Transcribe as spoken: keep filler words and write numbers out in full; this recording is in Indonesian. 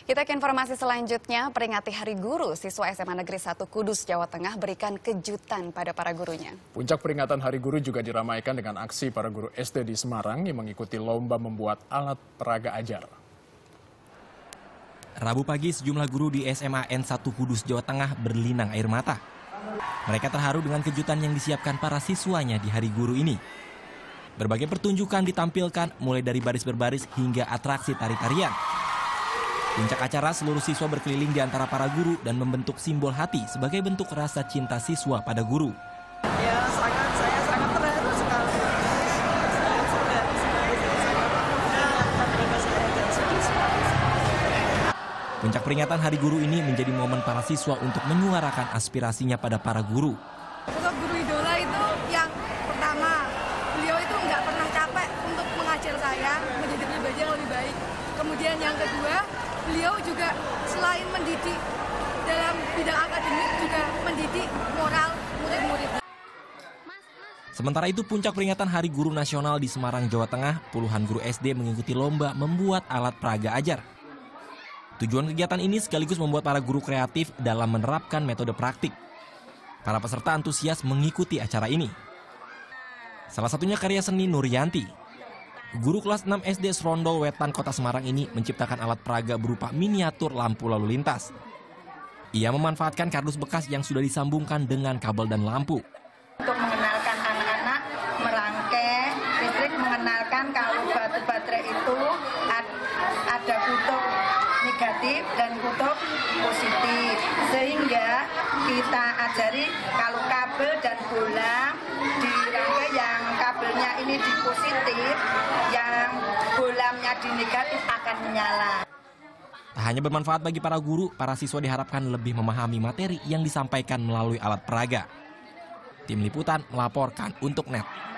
Kita ke informasi selanjutnya, peringati Hari Guru, siswa S M A Negeri satu Kudus, Jawa Tengah berikan kejutan pada para gurunya. Puncak peringatan Hari Guru juga diramaikan dengan aksi para guru S D di Semarang yang mengikuti lomba membuat alat peraga ajar. Rabu pagi, sejumlah guru di S M A N satu Kudus, Jawa Tengah berlinang air mata. Mereka terharu dengan kejutan yang disiapkan para siswanya di Hari Guru ini. Berbagai pertunjukan ditampilkan, mulai dari baris berbaris hingga atraksi tari-tarian. Puncak acara, seluruh siswa berkeliling di antara para guru dan membentuk simbol hati sebagai bentuk rasa cinta siswa pada guru. Ya, sangat, saya sangat terharu sekali. Sangat sudah, Puncak peringatan Hari Guru ini menjadi momen para siswa untuk menyuarakan aspirasinya pada para guru. Sosok guru idola itu yang pertama, beliau itu nggak pernah capek untuk mengajar saya menjadi pribadi yang lebih baik. Kemudian yang kedua, beliau juga selain mendidik dalam bidang akademik juga mendidik moral murid-murid. Sementara itu, puncak peringatan Hari Guru Nasional di Semarang, Jawa Tengah, puluhan guru S D mengikuti lomba membuat alat peraga ajar. Tujuan kegiatan ini sekaligus membuat para guru kreatif dalam menerapkan metode praktik. Para peserta antusias mengikuti acara ini. Salah satunya karya seni Nuryanti. Guru kelas enam S D Serondol Wetan, Kota Semarang ini menciptakan alat peraga berupa miniatur lampu lalu lintas. Ia memanfaatkan kardus bekas yang sudah disambungkan dengan kabel dan lampu. Untuk mengenalkan anak-anak merangkai listrik, mengenalkan kalau batu baterai itu ada kutub negatif dan kutub positif, sehingga kita ajari kalau kabel dan bola dirangkai yang kabelnya ini di positif, yang bolamnya di negatif akan menyala. Tak hanya bermanfaat bagi para guru, para siswa diharapkan lebih memahami materi yang disampaikan melalui alat peraga. Tim Liputan melaporkan untuk N E T.